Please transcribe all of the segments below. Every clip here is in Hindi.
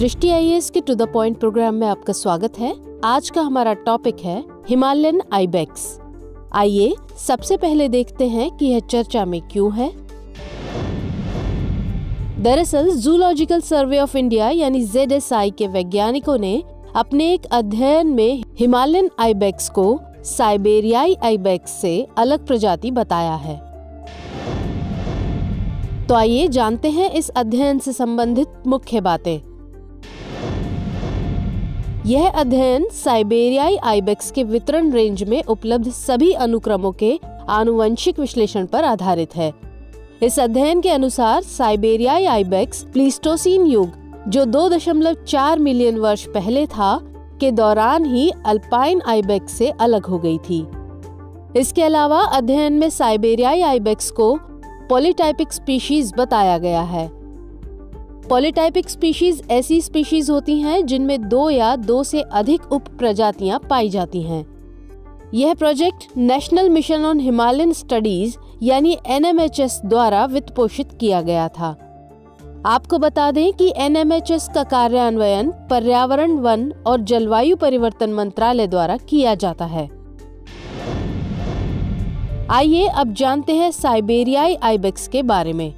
दृष्टि आईएएस के टू द पॉइंट प्रोग्राम में आपका स्वागत है। आज का हमारा टॉपिक है हिमालयन आइबेक्स। आइए सबसे पहले देखते हैं कि यह चर्चा में क्यों है। दरअसल जूलॉजिकल सर्वे ऑफ इंडिया यानी ZSI के वैज्ञानिकों ने अपने एक अध्ययन में हिमालयन आइबेक्स को साइबेरियाई आइबेक्स से अलग प्रजाति बताया है। तो आइए जानते हैं इस अध्ययन से संबंधित मुख्य बातें। यह अध्ययन साइबेरियाई आइबेक्स के वितरण रेंज में उपलब्ध सभी अनुक्रमों के आनुवंशिक विश्लेषण पर आधारित है। इस अध्ययन के अनुसार साइबेरियाई आइबेक्स प्लीस्टोसीन युग, जो 2.4 मिलियन वर्ष पहले था, के दौरान ही अल्पाइन आइबेक्स से अलग हो गई थी। इसके अलावा अध्ययन में साइबेरियाई आइबेक्स को पॉलीटाइपिक स्पीशीज बताया गया है। पॉलीटाइपिक स्पीशीज ऐसी स्पीशीज होती हैं जिनमें 2 या 2 से अधिक उप प्रजातियां पाई जाती हैं। यह project national mission on Himalayan studies यानी NMHS द्वारा वित्त पोषित किया गया था। आपको बता दें कि NMHS का कार्यान्वयन पर्यावरण, वन और जलवायु परिवर्तन मंत्रालय द्वारा किया जाता है। आइए अब जानते हैं साइबेरियाई आइबेक्स के बारे में।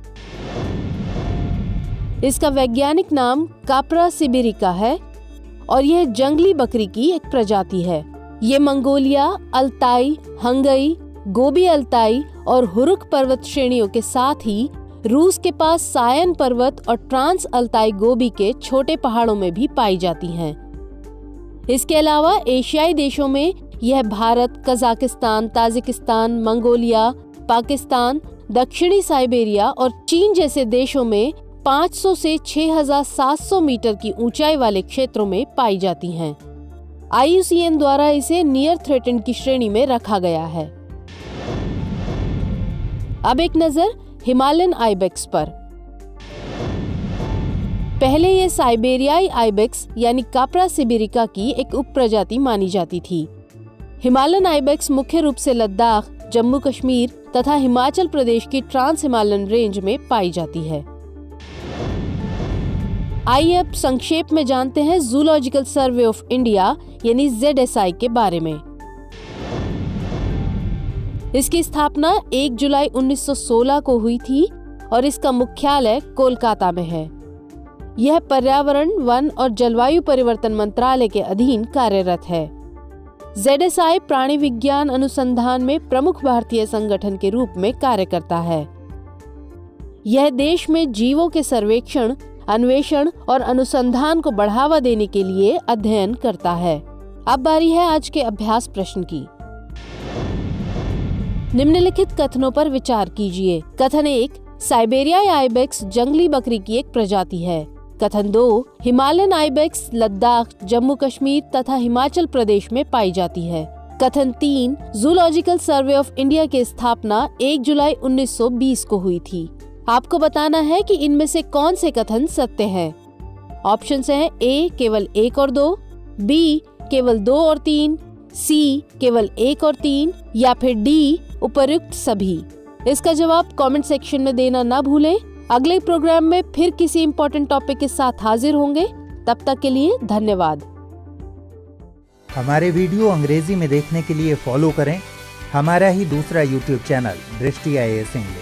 इसका वैज्ञानिक नाम काप्रा सिबेरिका है और यह जंगली बकरी की एक प्रजाति है। ये Mongolia, Altai, Hangai, Gobi Altai और हुरुक पर्वत श्रेणियों के साथ ही रूस के पास सायन पर्वत और ट्रांस अल्ताई गोबी के छोटे पहाड़ों में भी पाई जाती हैं। इसके अलावा एशियाई देशों में यह Bharat, Kazakhstan, Tajikistan, Mongolia, Pakistan, दक्षिणी साइबेरिया और चीन जैसे देशों में 500 से 6,700 मीटर की ऊंचाई वाले क्षेत्रों में पाई जाती हैं। IUCN द्वारा इसे नियर थ्रेटेंड की श्रेणी में रखा गया है। अब एक नजर हिमालयन आइबेक्स पर। पहले ये साइबेरियाई आइबेक्स यानी काप्रा सिबेरिका की एक उपप्रजाति मानी जाती थी। हिमालयन आइबेक्स मुख्य रूप से लद्दाख, जम्मू कश्मीर तथा हिमाचल प्रदेश की ट्रांस हिमालयन रेंज में पाई जाती है। आइए अब संक्षेप में जानते हैं जूलॉजिकल सर्वे ऑफ इंडिया यानी ZSI के बारे में। इसकी स्थापना 1 जुलाई 1916 को हुई थी और इसका मुख्यालय कोलकाता में है। यह पर्यावरण, वन और जलवायु परिवर्तन मंत्रालय के अधीन कार्यरत है। ZSI प्राणी विज्ञान अनुसंधान में प्रमुख भारतीय संगठन के रूप में कार्य करता है। यह देश में जीवों के सर्वेक्षण, अन्वेषण और अनुसंधान को बढ़ावा देने के लिए अध्ययन करता है। अब बारी है आज के अभ्यास प्रश्न की। निम्नलिखित कथनों पर विचार कीजिए। कथन 1, साइबेरियाई आइबेक्स जंगली बकरी की एक प्रजाति है। कथन 2, हिमालयन आइबेक्स लद्दाख, जम्मू कश्मीर तथा हिमाचल प्रदेश में पाई जाती है। कथन 3, जूलॉजिकल सर्वे ऑफ इंडिया की स्थापना 1 जुलाई 1920 को हुई थी। आपको बताना है कि इनमें से कौन से कथन सत्य हैं। ऑप्शंस हैं A केवल 1 और 2, B केवल 2 और 3, C केवल 1 और 3 या फिर D उपर्युक्त सभी। इसका जवाब कमेंट सेक्शन में देना ना भूलें। अगले प्रोग्राम में फिर किसी इम्पोर्टेंट टॉपिक के साथ हाजिर होंगे। तब तक के लिए धन्यवाद। हमारे वीडियो अंग्रेजी में देखने के लिए फॉलो करें हमारा ही दूसरा YouTube channel Drishti IAS English.